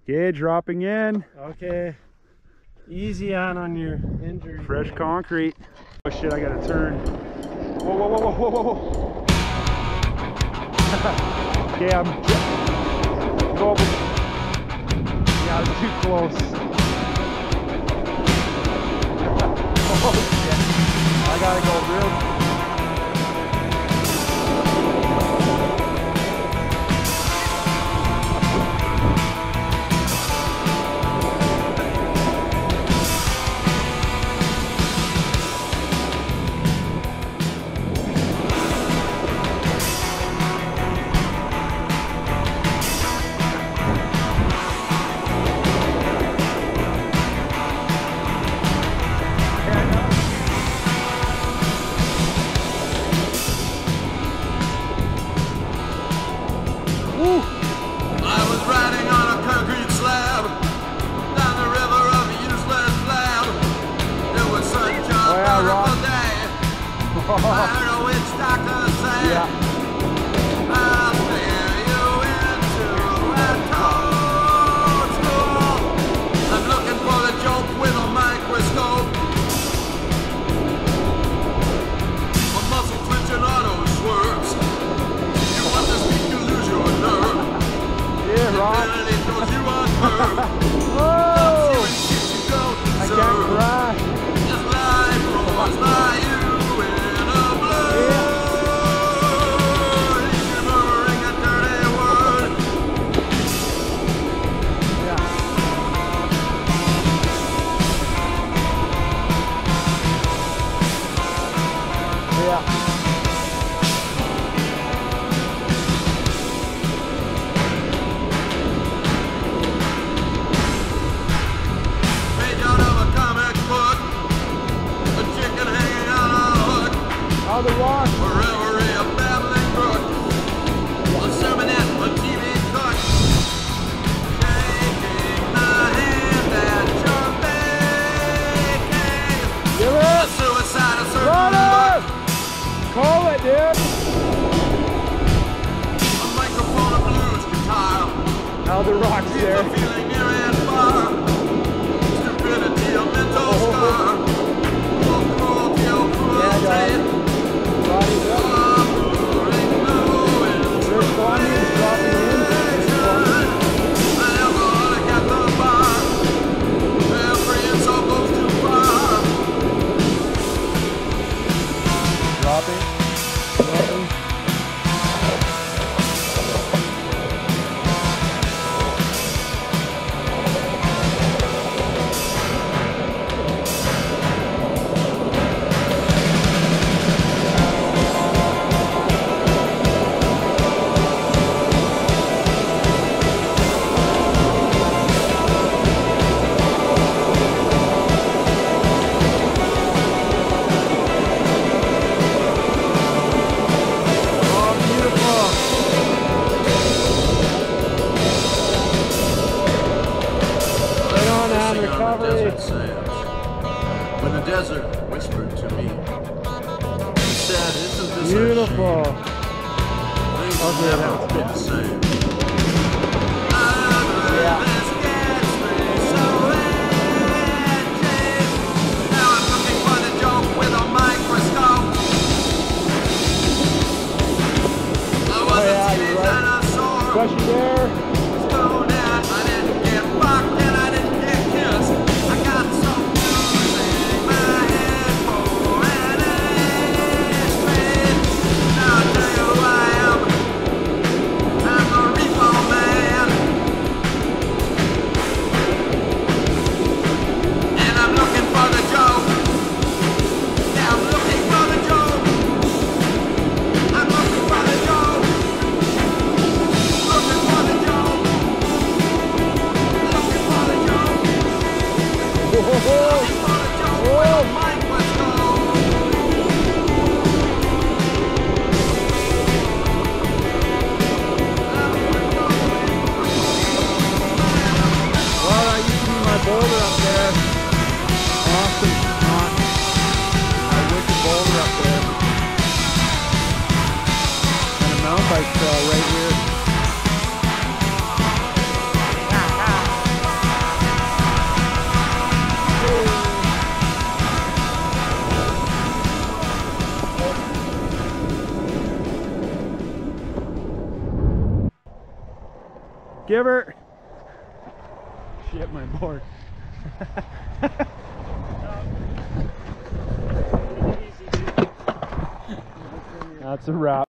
Okay, dropping in. Okay. Easy on your injury. Fresh concrete. Oh shit, I gotta turn. Whoa, whoa, whoa, whoa, whoa, whoa. Okay, I'm go. Yeah, I'm too close. Oh shit. I gotta go real. I don't know which doctor said, Yeah. I'll steer you into a toadstool. I'm looking for the joke with a microscope. A muscle clenching auto swerves. You want to speak, you lose your nerve. Yeah, Rob. Infinity throws you on curve. Oh! You and shit you don't I deserve. can't cry. Just life roars by you. The rock. Forever a babbling brook. A sermonette, a TV cut. Shaking the hand that you're making. Give A it. suicide, a certain Run it. Call it, dude. a microphone, a blues guitar. Now the rock's Keep there. the feeling near and far. Stupidity, a mental scar. Oh, cruelty, oh, cruelty. Body's up. There's Bonnie dropping in. There's Bonnie. Dropping. Dropping. When the desert whispered to me, he said, "Isn't this Beautiful. a shame? Things will Okay, never that's be good. the same." Yeah. This gets me so edgy. Now I'm looking for the joke with a microscope. I was a teeny dinosaur. Question there. Stoned out, I didn't get fucked and I didn't get kissed. I got some losing my head for an ashtray. Now I'll tell you who I am. I'm the repo man. And I'm looking for the joke. Yeah, I'm looking for the joke. I'm looking for the joke. Looking for the joke. Looking for the joke. Looking for the joke with a microscope. Well, that used to be my boulder up there. Awesome. My wicked boulder up there. And a mountain bike trail right here. Give her. Shit, my board. That's a wrap.